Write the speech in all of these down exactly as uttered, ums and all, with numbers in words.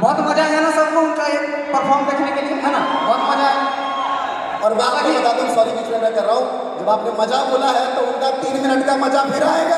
बहुत मजा आया ना सबको उनका एक परफॉर्म देखने के लिए, है ना, बहुत मजा आया। और मैं आपको बता दूं, सॉरी बीच में मैं कर रहा हूँ, जब आपने मजा बोला है तो उनका तीन मिनट का मजा फिर आएगा।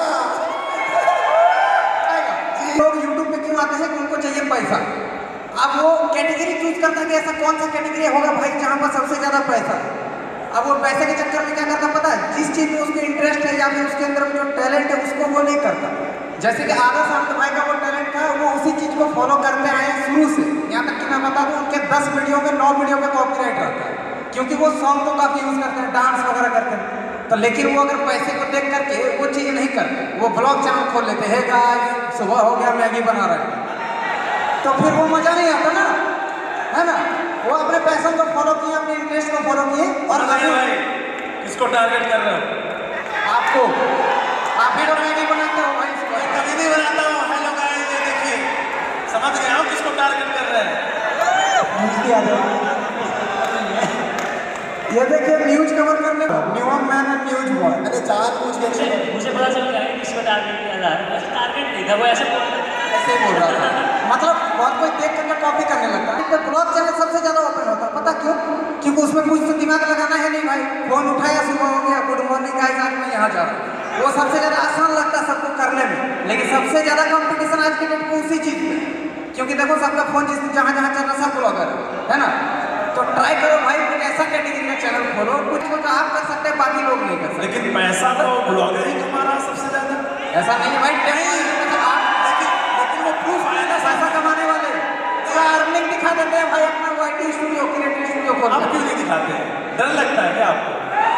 लोग यूट्यूब पे क्यों आते हैं कि उनको चाहिए पैसा। अब वो कैटेगरी चूज करता है कि ऐसा कौन सा कैटेगरी होगा भाई जहाँ पर सबसे ज्यादा पैसा। अब वो पैसे के चक्कर में क्या करता पता है, जिस चीज में उसको इंटरेस्ट है या फिर उसके अंदर जो टैलेंट है उसको वो नहीं करता। जैसे कि आदर्श आनंद भाई का वो टैलेंट था, वो उसी चीज को फॉलो करते आए हैं शुरू से। यहाँ तक कि मैं बता दूं उनके दस वीडियो में नौ वीडियो में कॉपीराइट रहता है, क्योंकि वो सॉन्ग तो काफी यूज करते हैं, डांस वगैरह करते हैं। तो लेकिन वो अगर पैसे को देख करके वो चीज नहीं करते, वो ब्लॉग चैनल खोल लेते हैं, गाइस सुबह हो गया मैगी बना रहे हैं, तो फिर वो मजा नहीं आता ना, है ना। वो अपने पैशन को फॉलो किए, अपने इंटरेस्ट को फॉलो किए। और भाई किसको टारगेट कर रहे हो? आपको, आप भी तो मैगी बनाते हो भाई। कभी नहीं बनाता हूँ। हेलो गाइस, ये देखिए, समझ गया हूँ किसको टारगेट कर रहे हैं। ये देखिए न्यूज कवर करने New York man and news boy. मैंने जान पूछ के मुझे मुझे पता चल गया है किसको टारगेट किया जा रहा है। मुझे टारगेट नहीं था, वो ऐसे बोल रहा था, ऐसे बोल रहा था, मतलब बहुत कोई देख करके कॉपी करने लगता है। ब्लॉग चैनल सबसे ज्यादा ओपन होता है, पता क्यों? क्योंकि उसमें कुछ तो दिमाग लगाना है नहीं भाई। फोन उठाया, सुबह हो गया, गुड मॉर्निंग गाइस, आज मैं यहाँ जा रहा हूँ। वो सबसे ज्यादा आसान लगता है सबको करने में, लेकिन सबसे ज्यादा कंपटीशन आज के डेट में उसी चीज में, क्योंकि देखो सबका फोन जिस जहाँ जहाँ चल रहा सब ब्लॉगर है ना। तो ट्राई करो भाई, कुछ ऐसा कैटेगरी का चैनल खोलो, कुछ कुछ आप कर सकते हैं, बाकी लोग नहीं कर सकते। लेकिन पैसा तो ब्लॉगर ही कमा रहा है सबसे ज्यादा। ऐसा नहीं है भाई, लेकिन लेकिन वो प्रूफ आया ना, पैसा कमाने वाले पूरा अर्निंग दिखा देते हैं भाई अपना वाईटी स्टूडियो, क्रिएटिव स्टूडियो खोल। आप क्यों नहीं दिखाते? डर लगता है क्या आपको?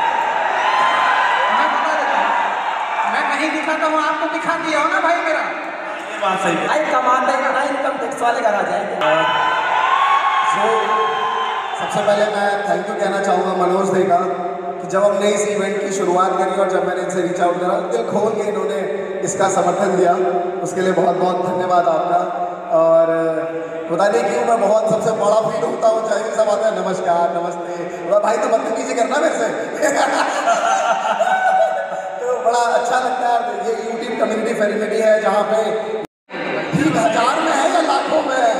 मैं बता देता हूँ, मैं नहीं दिखाता हूँ, आपको दिखा दिया हो ना भाई मेरा। ये बात सही है। भाई कमाते हैं ना, इनकम टैक्स वाले घर आ जाएंगे। सो सबसे पहले मैं थैंक यू कहना चाहूँगा मनोज दे का, कि जब हमने इस इवेंट की शुरुआत करी और जब मैंने इनसे रीच आउट करा, दिल खोल के इन्होंने इसका समर्थन दिया, उसके लिए बहुत बहुत धन्यवाद आपका। और पता नहीं क्यों मैं बहुत सबसे बड़ा फील होता हूँ, चाहिए सब आता है नमस्कार नमस्ते, भाई तो बदतमीजी करना मेरे से। तो बड़ा अच्छा लगता है। ये यूट्यूब कम्युनिटी फैसिलिटी है जहाँ पे तीन हजार में है या लाखों में है?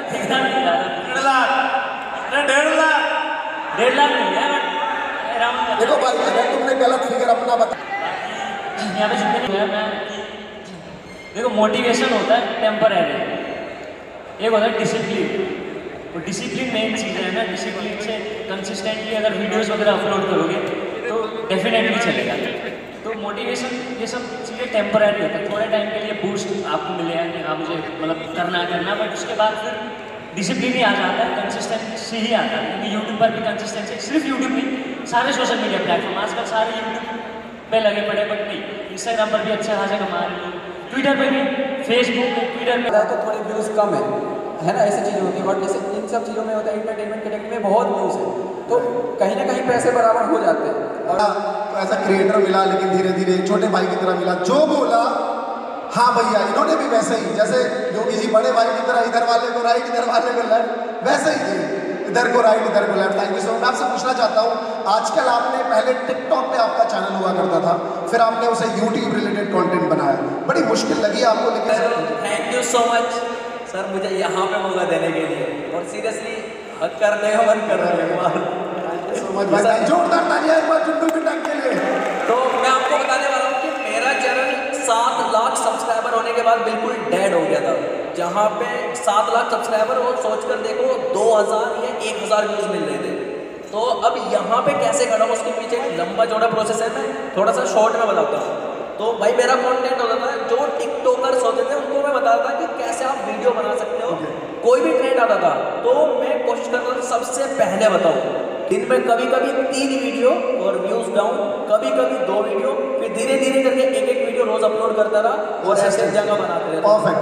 डेढ़ लाख, अरे डेढ़ लाख, डेढ़ लाख नहीं है बट अराउंड। देखो भाई, अगर तुमने गलत फिगर अपना बता, यहाँ पे जितने भी है मैं, देखो मोटिवेशन होता है टेम्पररी, एक होता है डिसिप्लिन। और डिसिप्लिन मेन चीज़ है ना, डिसिप्लिन से कंसिस्टेंटली अगर वीडियोस वगैरह अपलोड करोगे तो डेफिनेटली चलेगा। तो मोटिवेशन ये सब चीज़ें टेम्पररी होता है, थोड़े टाइम के लिए बूस्ट आपको मिलेगा कि हाँ मुझे मतलब करना करना, बट उसके बाद फिर डिसिप्लिन ही आ जाता है, कंसिस्टेंसी ही आता है। क्योंकि यूट्यूब पर भी कंसिस्टेंसी, सिर्फ यूट्यूब नहीं, सारे सोशल मीडिया प्लेटफॉर्म आजकल सारे यूट्यूब पे लगे पड़े, बट नहीं, इंस्टाग्राम पर भी अच्छा खासा कमा रहे हैं, ट्विटर पे भी, फेसबुक पे, ट्विटर पे तो थोड़े व्यूज कम है, है ना, ऐसी चीज़ें होती है। बट जैसे इन सब चीज़ों में होता है, एंटरटेनमेंट कैटेगरी में बहुत व्यूज है, तो कहीं ना कहीं पैसे बराबर हो जाते हैं। और तो ऐसा क्रिएटर मिला, लेकिन धीरे धीरे छोटे भाई की तरह मिला, जो बोला हाँ भैया, इन्होंने भी वैसे ही, जैसे योगी जी बड़े भाई की तरह इधर वाले को राइट इधर वाले को लेफ्ट, वैसे ही इधर को राइट इधर को left. Thank you so much. मैं आपसे पूछना चाहता हूँ, आजकल आपने पहले टिकटॉक पे आपका चैनल हुआ करता था, फिर आपने उसे यूट्यूब रिलेटेड कंटेंट बनाया, बड़ी मुश्किल लगी आपको? लेकिन thank you so much sir, मुझे यहाँ पे मौका देने के लिए, और सीरियसली हक करने हो मन कर रहे हैं। जोरदार तालियां एक बार चुन्नू के टंग के लिए। तो मैं आपको बताने वाला हूँ कि मेरा चैनल सात लाख सब्सक्राइबर होने के बाद बिल्कुल डेड हो गया था। जहाँ पे सात लाख सब्सक्राइबर हो, सोच कर देखो दो हज़ार या एक हज़ार व्यूज़ मिल रहे थे। तो अब यहाँ पे कैसे खड़ा हूँ, उसके पीछे एक लंबा चौड़ा प्रोसेस है, मैं थोड़ा सा शॉर्ट में बताता हूँ। तो भाई मेरा कंटेंट होता था, जो टिकटॉकर्स होते थे उनको मैं बताता था कि कैसे आप वीडियो बना सकते हो। कोई भी ट्रेंड आता था तो मैं कोशिश करता था सबसे पहले बताऊँ। दिन में कभी कभी तीन वीडियो और व्यूज डाउन, कभी कभी दो वीडियो, फिर धीरे धीरे करके एक एक वीडियो रोज अपलोड करता रहा और ऐसे जगह बनाते रहे। परफेक्ट।